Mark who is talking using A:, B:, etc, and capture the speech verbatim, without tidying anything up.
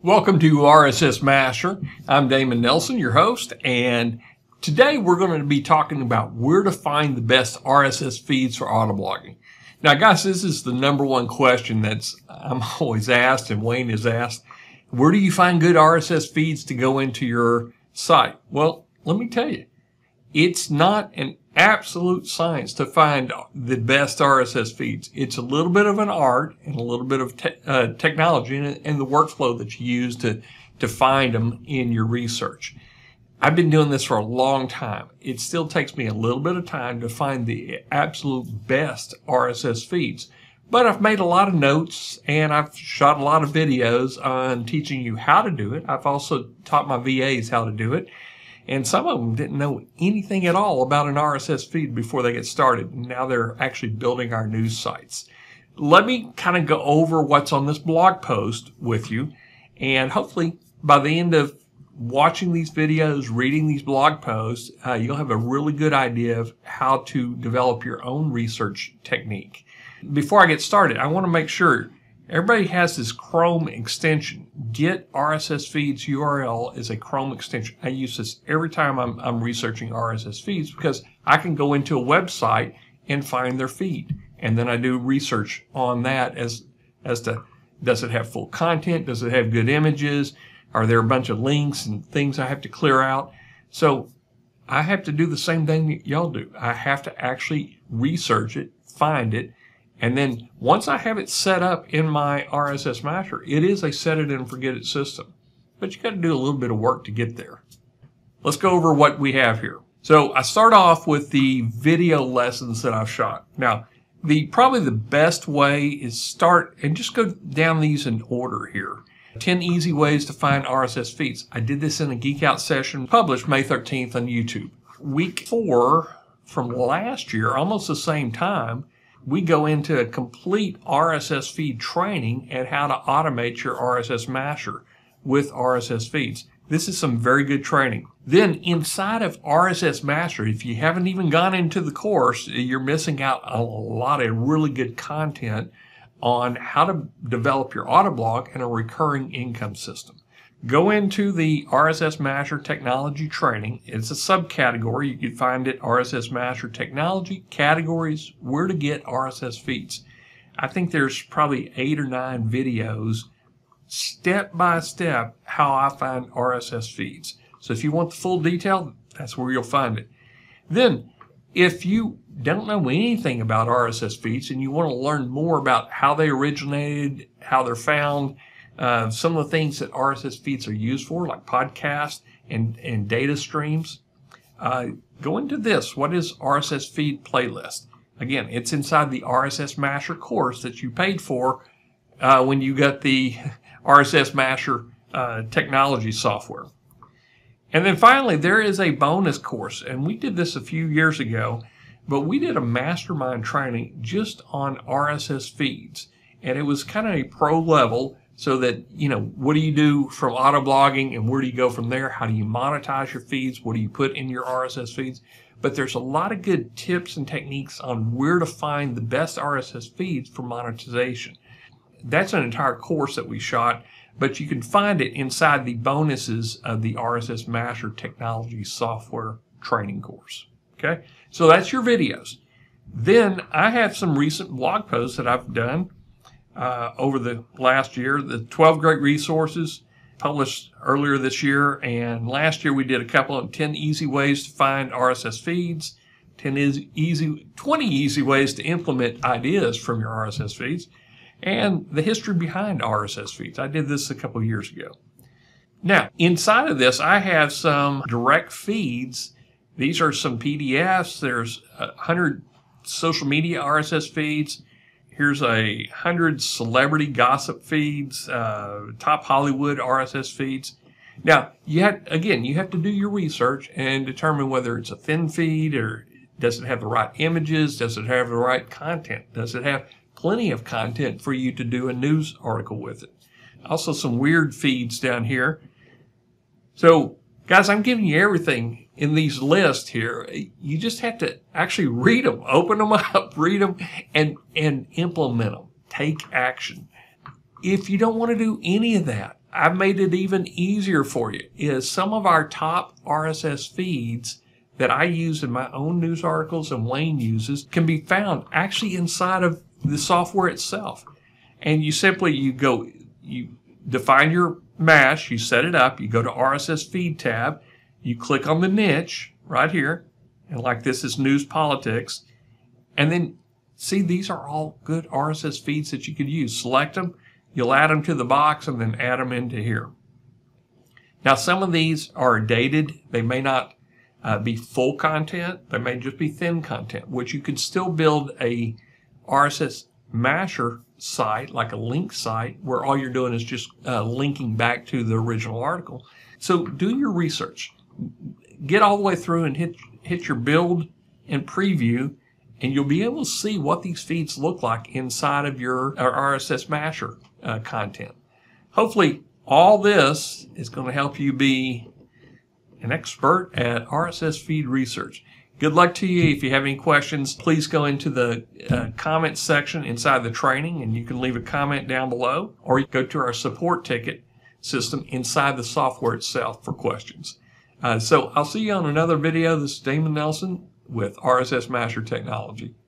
A: Welcome to R S S Masher. I'm Damon Nelson, your host, and today we're going to be talking about where to find the best R S S feeds for autoblogging. Now, guys, this is the number one question that's I'm always asked, and Wayne is asked. Where do you find good R S S feeds to go into your site? Well, let me tell you, it's not an absolute science to find the best R S S feeds. It's a little bit of an art and a little bit of te uh, technology and, and the workflow that you use to, to find them in your research. I've been doing this for a long time. It still takes me a little bit of time to find the absolute best R S S feeds. But I've made a lot of notes and I've shot a lot of videos on teaching you how to do it. I've also taught my V As how to do it. And some of them didn't know anything at all about an R S S feed before they get started. Now they're actually building our news sites. Let me kind of go over what's on this blog post with you. And hopefully by the end of watching these videos, reading these blog posts, uh, you'll have a really good idea of how to develop your own research technique. Before I get started, I want to make sure everybody has this Chrome extension. Get R S S Feeds U R L is a Chrome extension. I use this every time I'm, I'm researching R S S feeds because I can go into a website and find their feed. And then I do research on that as, as to, does it have full content? Does it have good images? Are there a bunch of links and things I have to clear out? So I have to do the same thing that y'all do. I have to actually research it, find it, and then once I have it set up in my R S S Masher, it is a set it and forget it system. But you got to do a little bit of work to get there. Let's go over what we have here. So I start off with the video lessons that I've shot. Now, the probably the best way is start and just go down these in order here. ten easy ways to find R S S feeds. I did this in a Geek Out session published May thirteenth on YouTube. Week four from last year, almost the same time, we go into a complete R S S feed training and how to automate your R S S Masher with R S S feeds. This is some very good training. Then inside of R S S Masher, if you haven't even gone into the course, you're missing out on a lot of really good content on how to develop your Autoblog and a recurring income system. Go into the R S S Masher Technology Training. It's a subcategory. You can find it R S S Masher Technology, Categories, Where to Get R S S Feeds. I think there's probably eight or nine videos, step by step, how I find R S S feeds. So if you want the full detail, that's where you'll find it. Then, if you don't know anything about R S S feeds and you want to learn more about how they originated, how they're found, Uh, some of the things that R S S feeds are used for, like podcasts and, and data streams. Uh, go into this. What is R S S feed playlist? Again, it's inside the R S S Masher course that you paid for uh, when you got the R S S Masher uh, technology software. And then finally, there is a bonus course, and we did this a few years ago, but we did a Mastermind training just on R S S feeds, and it was kind of a pro level. So that, you know, what do you do from autoblogging and where do you go from there? How do you monetize your feeds? What do you put in your R S S feeds? But there's a lot of good tips and techniques on where to find the best R S S feeds for monetization. That's an entire course that we shot, but you can find it inside the bonuses of the R S S Masher Technology Software Training course. Okay, so that's your videos. Then I have some recent blog posts that I've done Uh, over the last year, the twelve great resources published earlier this year, and last year we did a couple of ten easy ways to find R S S feeds, ten easy, twenty easy ways to implement ideas from your R S S feeds, and the history behind R S S feeds. I did this a couple of years ago. Now, inside of this, I have some direct feeds. These are some P D Fs. There's one hundred social media R S S feeds. Here's a hundred celebrity gossip feeds, uh, top Hollywood R S S feeds. Now, you have, again, you have to do your research and determine whether it's a thin feed or does it have the right images? Does it have the right content? Does it have plenty of content for you to do a news article with it? Also, some weird feeds down here. So, guys, I'm giving you everything in these lists here. You just have to actually read them, open them up, read them, and, and implement them. Take action. If you don't want to do any of that, I've made it even easier for you. Is some of our top R S S feeds that I use in my own news articles and Wayne uses can be found actually inside of the software itself. And you simply, you go, you define your mash, you set it up, you go to R S S Feed tab, you click on the niche right here, and like this is news politics, and then see, these are all good R S S feeds that you could use. Select them, you'll add them to the box, and then add them into here. Now, some of these are dated. They may not uh, be full content. They may just be thin content, which you could still build a RSSMasher site, like a link site, where all you're doing is just uh, linking back to the original article. So do your research. Get all the way through and hit, hit your build and preview, and you'll be able to see what these feeds look like inside of your RSSMasher uh, content. Hopefully, all this is going to help you be an expert at R S S feed research. Good luck to you. If you have any questions, please go into the uh, comment section inside the training, and you can leave a comment down below, or you can go to our support ticket system inside the software itself for questions. Uh, so I'll see you on another video. This is Damon Nelson with RSSMasher Technology.